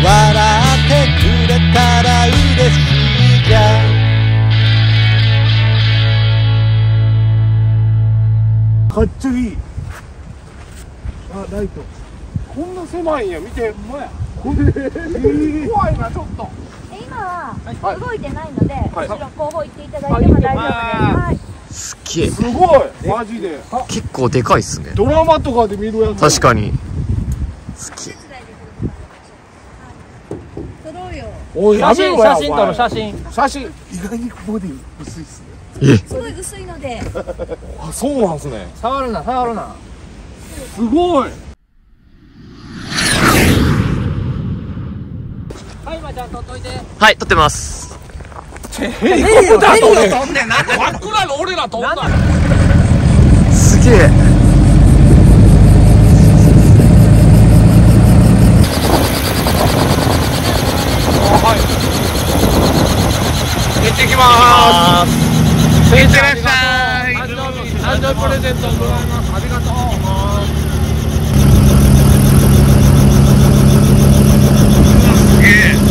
笑ってくれたら嬉しいじゃん。 かっちょいい。あ、ライトこんな狭いんや。見て、ほんまや。怖いな、ちょっと。 今は動いてないので、後ろ後方行っていただいても大丈夫です。はい。 すっげえ。 すごい、マジで。 結構でかいっすね。 ドラマとかで見るやつ。 確かに。すっげえ。 撮ろうよ。 おい、やめろや。 写真撮る、写真。 写真。意外にボディ薄いっすね。 すごい薄いので。 あ、そうなんすね。 触るな、触るな。 すごい。 はい、今ちゃん撮っといて。 はい、撮ってます。 ヘリコプターと俺飛んでん。なんで真っ暗の俺ら飛んだ。 すげえ。 はい。行ってきまーす。いってらっしゃい。誕生日プレゼントもらいます。ありがとう。すげえ。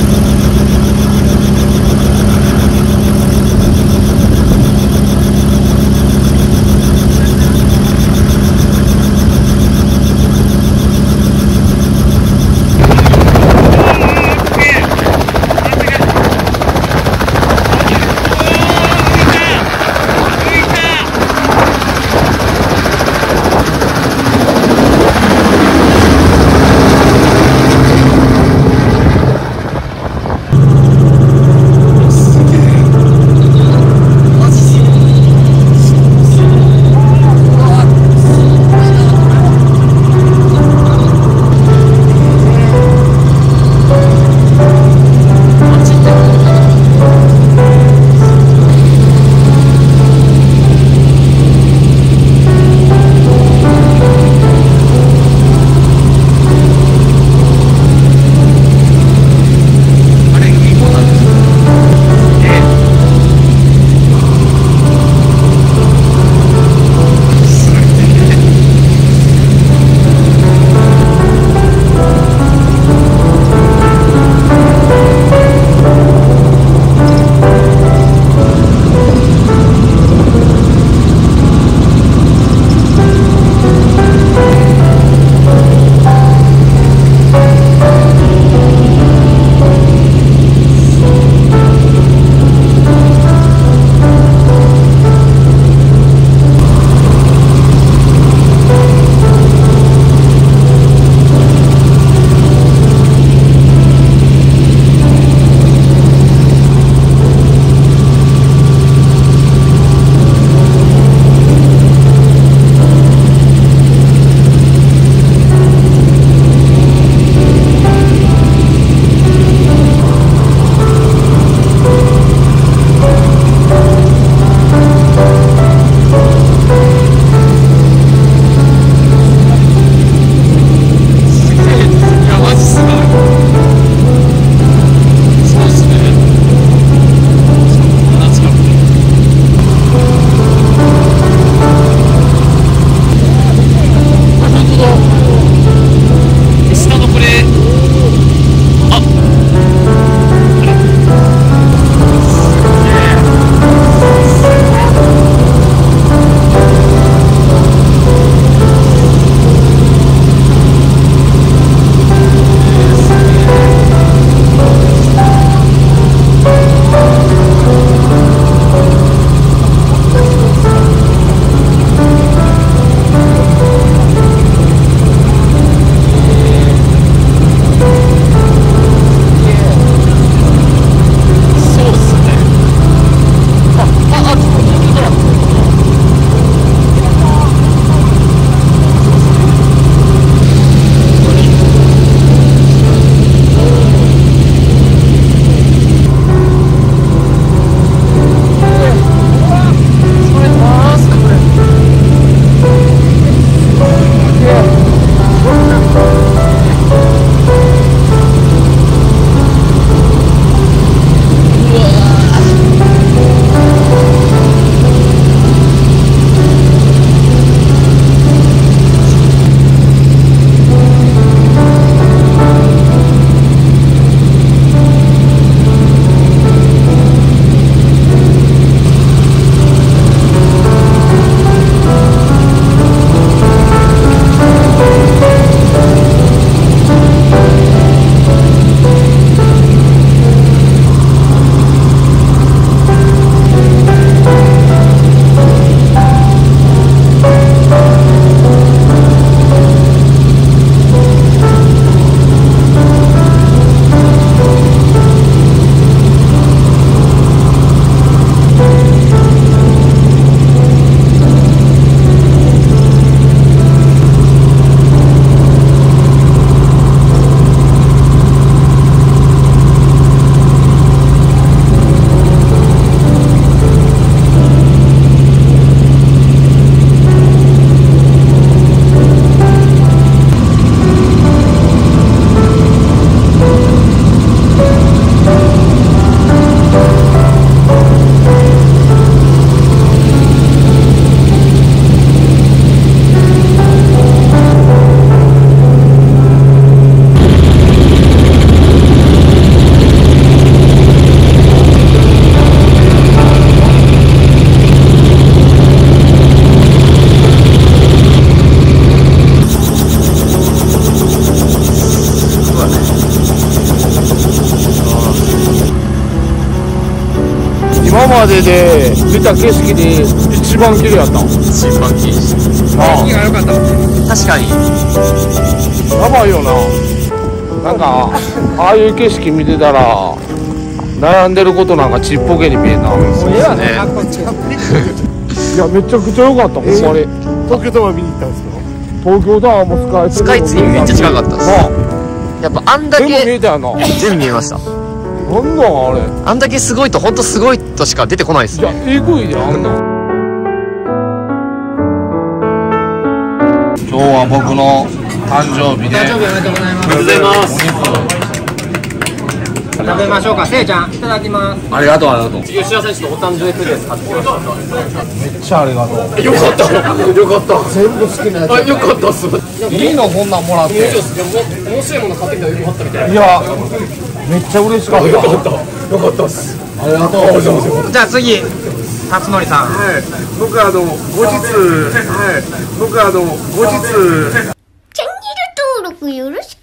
までで見た景色で一番綺麗やった。 一番禁止。 あが良かった。 確かに。 やばいよな。なんかああいう景色見てたら悩んでることなんかちっぽけに見えんな。 そうですね。 いやめちゃくちゃ良かったほんまに。 東京タワー見に行ったんですか？ 東京タワーもスカイツリーめっちゃ近かったです。やっぱあんだ全部見けえたよな。 全部見えました。 なんなんあれ。 あんだけすごいと本当すごいとしか出てこないですいやね。 えぐいであんなん。今日は僕の誕生日で。 誕生日おめでとうございます。 ありがとうございます。 食べましょうか。せいちゃん、いただきます。 ありがとうありがとう。吉田選手のお誕生日プレゼント買ってきました。 めっちゃありがとう。 よかったよかった。 全部好きなやつ。 あよかったっす。 いいのこんなんもらって。 面白いもの買ってきたらよかったみたいな。 いやめっちゃ嬉しかった。 よかったっす。 ありがとう。 じゃあ次、辰徳さん。 はい僕後日はい僕後日チャンネル登録よろしく。